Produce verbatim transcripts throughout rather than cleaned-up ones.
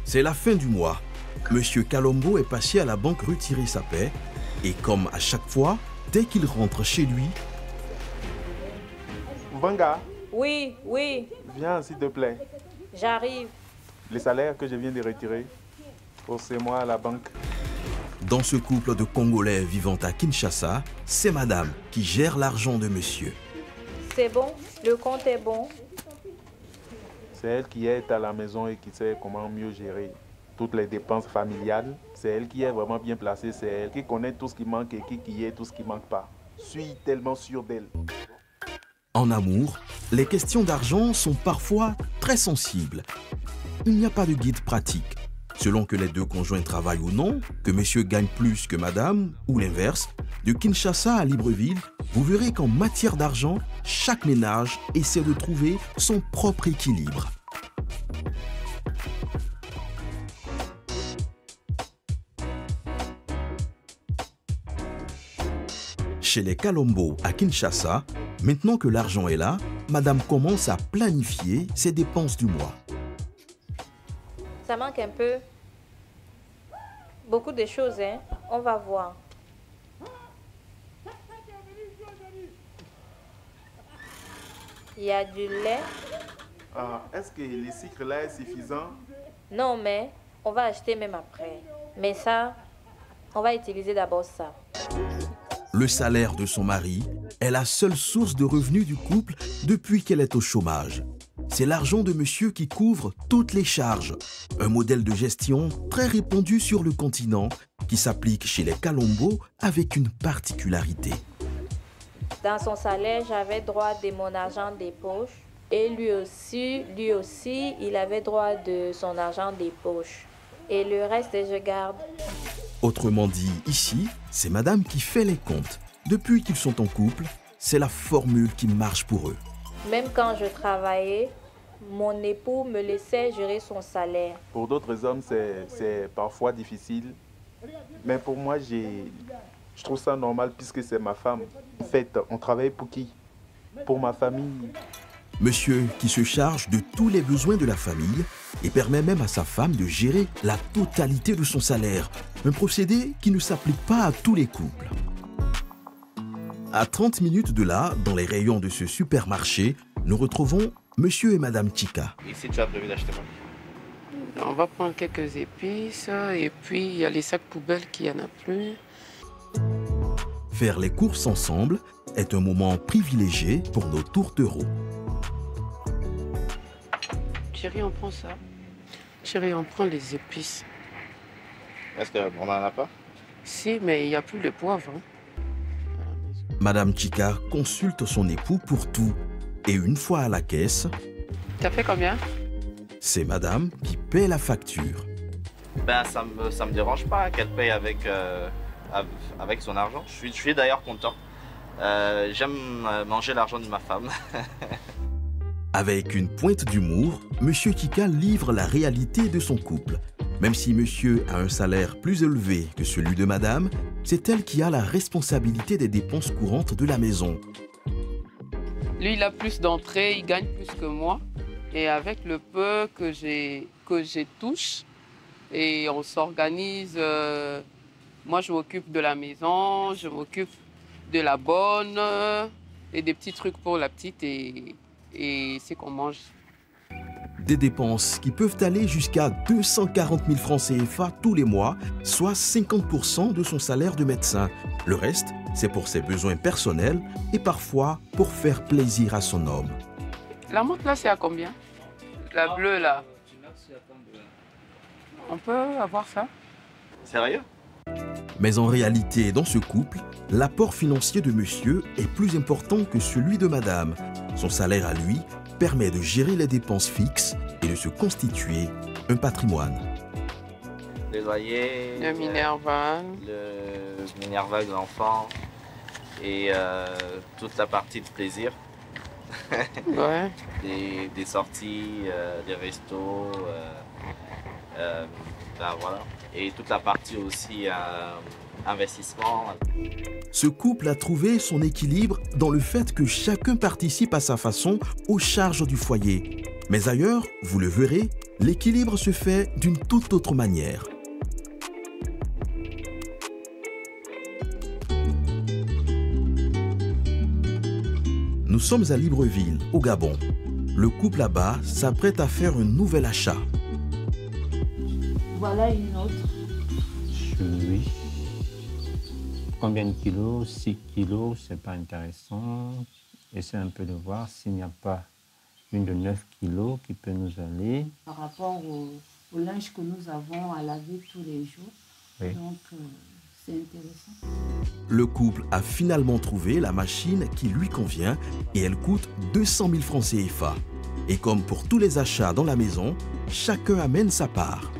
C'est la fin du mois. Monsieur Kalombo est passé à la banque retirer sa paie et comme à chaque fois, dès qu'il rentre chez lui... Vanga. Oui, oui. Viens s'il te plaît. J'arrive. Les salaires que je viens de retirer, forcez-moi à la banque. Dans ce couple de Congolais vivant à Kinshasa, c'est madame qui gère l'argent de monsieur. C'est bon, le compte est bon. C'est elle qui est à la maison et qui sait comment mieux gérer toutes les dépenses familiales. C'est elle qui est vraiment bien placée, c'est elle qui connaît tout ce qui manque et qui, qui est tout ce qui ne manque pas. Je suis tellement sûr d'elle. En amour, les questions d'argent sont parfois très sensibles. Il n'y a pas de guide pratique. Selon que les deux conjoints travaillent ou non, que monsieur gagne plus que madame, ou l'inverse, de Kinshasa à Libreville, vous verrez qu'en matière d'argent, chaque ménage essaie de trouver son propre équilibre. Chez les Kalombo à Kinshasa, maintenant que l'argent est là, madame commence à planifier ses dépenses du mois. Ça manque un peu. Beaucoup de choses, hein. On va voir. Il y a du lait. Ah, est-ce que le sucre là est suffisant? Non, mais on va acheter même après. Mais ça, on va utiliser d'abord ça. Le salaire de son mari est la seule source de revenus du couple depuis qu'elle est au chômage. C'est l'argent de monsieur qui couvre toutes les charges. Un modèle de gestion très répandu sur le continent qui s'applique chez les Kalombo avec une particularité. Dans son salaire, j'avais droit de mon argent des poches. Et lui aussi, lui aussi, il avait droit de son argent des poches. Et le reste, je garde. Autrement dit, ici, c'est madame qui fait les comptes. Depuis qu'ils sont en couple, c'est la formule qui marche pour eux. Même quand je travaillais, mon époux me laissait gérer son salaire. Pour d'autres hommes, c'est parfois difficile. Mais pour moi, je trouve ça normal puisque c'est ma femme. En fait, on travaille pour qui? Pour ma famille. Monsieur qui se charge de tous les besoins de la famille et permet même à sa femme de gérer la totalité de son salaire. Un procédé qui ne s'applique pas à tous les couples. À trente minutes de là, dans les rayons de ce supermarché, nous retrouvons monsieur et madame Chika. Ici, tu as prévu d'acheter quoi? On va prendre quelques épices et puis il y a les sacs poubelles qui n'y en a plus. Faire les courses ensemble est un moment privilégié pour nos tourtereaux. Chérie, on prend ça. Chérie, on prend les épices. Est-ce qu'on n'en a pas? Si, mais il n'y a plus de poivre. Hein. Madame Chika consulte son époux pour tout. Et une fois à la caisse... T'as fait combien? C'est madame qui paie la facture. Ben, ça me, ça me dérange pas qu'elle paye avec, euh, avec son argent. Je suis, je suis d'ailleurs content. Euh, J'aime manger l'argent de ma femme. Avec une pointe d'humour, monsieur Chika livre la réalité de son couple. Même si monsieur a un salaire plus élevé que celui de madame, c'est elle qui a la responsabilité des dépenses courantes de la maison. Lui, il a plus d'entrées, il gagne plus que moi. Et avec le peu que j'ai que j'ai touche, et on s'organise. Euh, moi, je m'occupe de la maison, je m'occupe de la bonne et des petits trucs pour la petite et, et c'est qu'on mange. Des dépenses qui peuvent aller jusqu'à deux cent quarante mille francs C F A tous les mois, soit cinquante pour cent de son salaire de médecin. Le reste, c'est pour ses besoins personnels et parfois pour faire plaisir à son homme. La montre là, c'est à combien? La bleue là. On peut avoir ça? Sérieux? Mais en réalité, dans ce couple, l'apport financier de monsieur est plus important que celui de madame. Son salaire à lui permet de gérer les dépenses fixes et de se constituer un patrimoine. Le loyer, le Minerva, le, le Minerva de l'enfant et euh, toute la partie de plaisir. Ouais. Des, des sorties, euh, des restos, euh, euh, ben voilà. Et toute la partie aussi euh, investissement. Ce couple a trouvé son équilibre dans le fait que chacun participe à sa façon aux charges du foyer. Mais ailleurs, vous le verrez, l'équilibre se fait d'une toute autre manière. Nous sommes à Libreville, au Gabon. Le couple là-bas s'apprête à faire un nouvel achat. Voilà une autre. Oui. Combien de kilos? six kilos, c'est pas intéressant. Essaie un peu de voir s'il n'y a pas une de neuf kilos qui peut nous aller. Par rapport au, au linge que nous avons à laver tous les jours. Oui. Donc, euh, c'est intéressant. Le couple a finalement trouvé la machine qui lui convient et elle coûte deux cent mille francs C F A. Et comme pour tous les achats dans la maison, chacun amène sa part.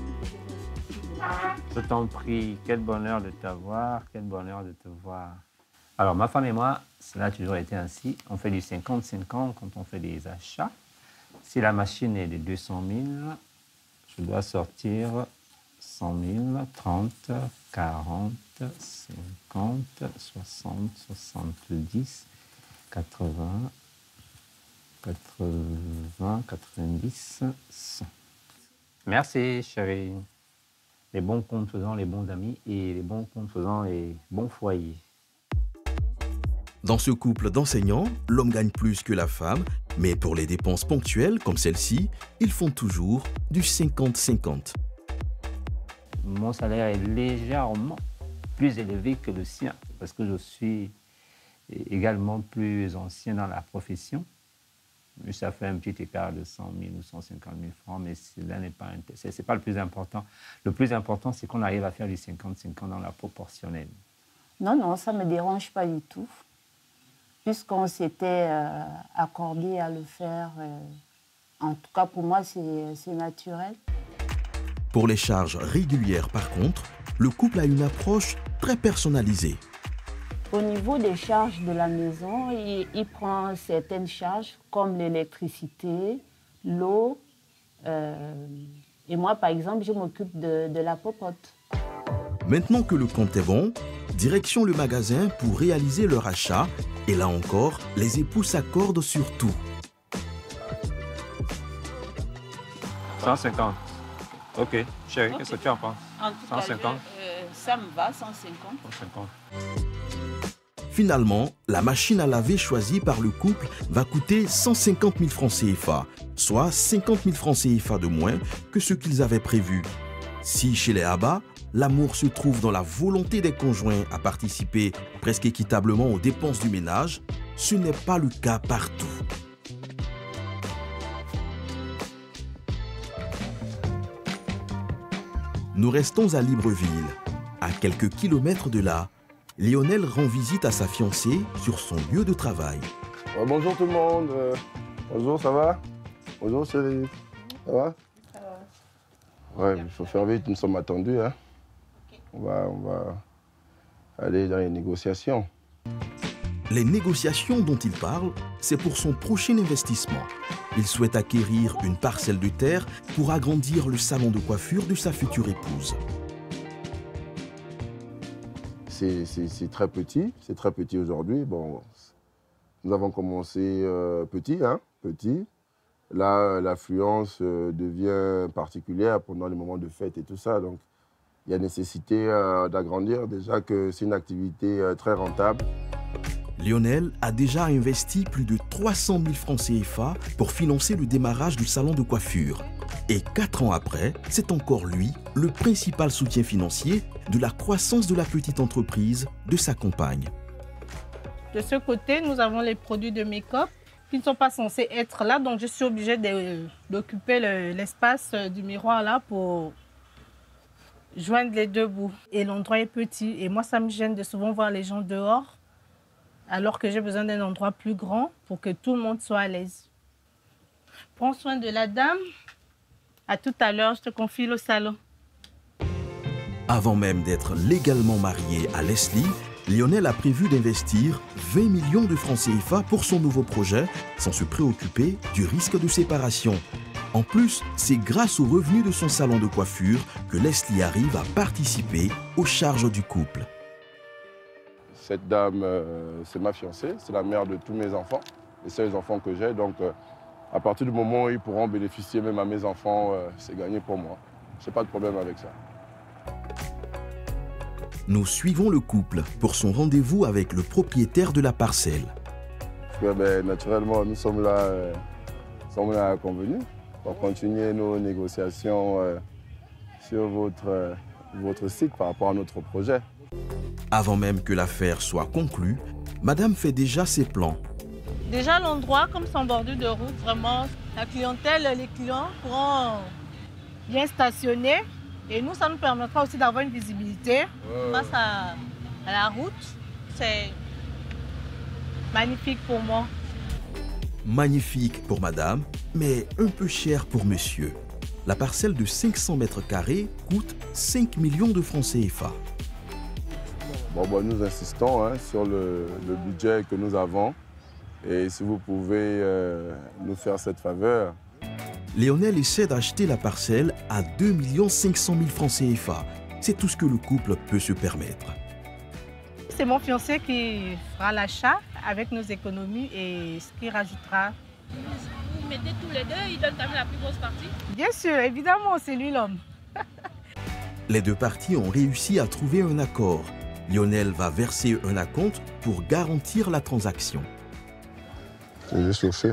Je t'en prie, quel bonheur de t'avoir, quel bonheur de te voir. Alors, ma femme et moi, cela a toujours été ainsi. On fait du cinquante cinquante quand on fait des achats. Si la machine est de deux cent mille, je dois sortir cent mille, trente, quarante, cinquante, soixante, soixante-dix, quatre-vingts, quatre-vingts, quatre-vingt-dix, cent. Merci, chérie. Les bons comptes faisant les bons amis et les bons comptes faisant les bons foyers. Dans ce couple d'enseignants, l'homme gagne plus que la femme, mais pour les dépenses ponctuelles comme celle-ci, ils font toujours du cinquante cinquante. Mon salaire est légèrement plus élevé que le sien parce que je suis également plus ancien dans la profession. Ça fait un petit écart de cent mille ou cent cinquante mille francs, mais cela n'est pas, c'est pas le plus important. Le plus important, c'est qu'on arrive à faire du cinquante cinquante dans la proportionnelle. Non, non, ça ne me dérange pas du tout. Puisqu'on s'était euh, accordé à le faire, euh, en tout cas pour moi, c'est naturel. Pour les charges régulières, par contre, le couple a une approche très personnalisée. Au niveau des charges de la maison, il, il prend certaines charges comme l'électricité, l'eau. Euh, et moi, par exemple, je m'occupe de, de la popote. Maintenant que le compte est bon, direction le magasin pour réaliser leur achat. Et là encore, les époux s'accordent sur tout. cent cinquante. Ok, chérie, okay. Qu'est-ce que tu en penses? En tout cent cinquante. Cas, je, euh, ça me va, cent cinquante. cent cinquante. Finalement, la machine à laver choisie par le couple va coûter cent cinquante mille francs C F A, soit cinquante mille francs C F A de moins que ce qu'ils avaient prévu. Si chez les Abba, l'amour se trouve dans la volonté des conjoints à participer presque équitablement aux dépenses du ménage, ce n'est pas le cas partout. Nous restons à Libreville. À quelques kilomètres de là, Lionel rend visite à sa fiancée sur son lieu de travail. Oh, bonjour tout le monde. Euh, bonjour, ça va? Bonjour chérie. Ça va? Ça va. Ouais, il faut faire vite, nous sommes attendus. Hein. Okay. On va, on va aller dans les négociations. Les négociations dont il parle, c'est pour son prochain investissement. Il souhaite acquérir une parcelle de terre pour agrandir le salon de coiffure de sa future épouse. C'est très petit, c'est très petit aujourd'hui. Bon, nous avons commencé euh, petit, hein, petit. Là, l'affluence euh, devient particulière pendant les moments de fête et tout ça. Donc, il y a nécessité euh, d'agrandir. Déjà que c'est une activité euh, très rentable. Lionel a déjà investi plus de trois cent mille francs C F A pour financer le démarrage du salon de coiffure. Et quatre ans après, c'est encore lui, le principal soutien financier de la croissance de la petite entreprise de sa compagne. De ce côté, nous avons les produits de make-up qui ne sont pas censés être là, donc je suis obligée d'occuper l'espace du miroir là pour joindre les deux bouts. Et l'endroit est petit et moi ça me gêne de souvent voir les gens dehors alors que j'ai besoin d'un endroit plus grand pour que tout le monde soit à l'aise. Prends soin de la dame. À tout à l'heure, je te confie le salon. Avant même d'être légalement marié à Leslie, Lionel a prévu d'investir vingt millions de francs C F A pour son nouveau projet, sans se préoccuper du risque de séparation. En plus, c'est grâce aux revenus de son salon de coiffure que Leslie arrive à participer aux charges du couple. Cette dame, euh, c'est ma fiancée, c'est la mère de tous mes enfants, les seuls enfants que j'ai, donc euh, À partir du moment où ils pourront bénéficier même à mes enfants, euh, c'est gagné pour moi. Je n'ai pas de problème avec ça. Nous suivons le couple pour son rendez-vous avec le propriétaire de la parcelle. Parce que, ben, naturellement, nous sommes là, euh, sommes là convenus pour continuer nos négociations euh, sur votre, euh, votre site par rapport à notre projet. Avant même que l'affaire soit conclue, Madame fait déjà ses plans. Déjà, l'endroit, comme c'est en bordure de route, vraiment, la clientèle, les clients pourront bien stationner. Et nous, ça nous permettra aussi d'avoir une visibilité ouais. face à, à la route. C'est magnifique pour moi. Magnifique pour Madame, mais un peu cher pour Monsieur. La parcelle de cinq cents mètres carrés coûte cinq millions de francs C F A. Bon, bon, nous insistons hein, sur le, le budget que nous avons. Et si vous pouvez euh, nous faire cette faveur. Lionel essaie d'acheter la parcelle à deux millions cinq cent mille francs C F A. C'est tout ce que le couple peut se permettre. C'est mon fiancé qui fera l'achat avec nos économies et ce qu'il rajoutera. Vous mettez tous les deux, il donne quand même la plus grosse partie? Bien sûr, évidemment, c'est lui l'homme. Les deux parties ont réussi à trouver un accord. Lionel va verser un acompte pour garantir la transaction. C'est juste chauffé.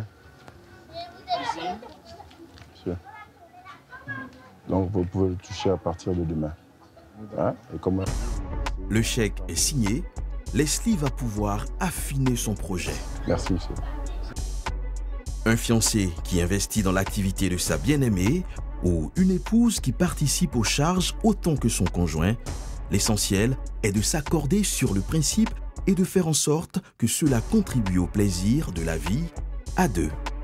Donc vous pouvez le toucher à partir de demain. Hein? Et comment... Le chèque est signé. Leslie va pouvoir affiner son projet. Merci, monsieur. Un fiancé qui investit dans l'activité de sa bien-aimée ou une épouse qui participe aux charges autant que son conjoint, l'essentiel est de s'accorder sur le principe et de faire en sorte que cela contribue au plaisir de la vie à deux.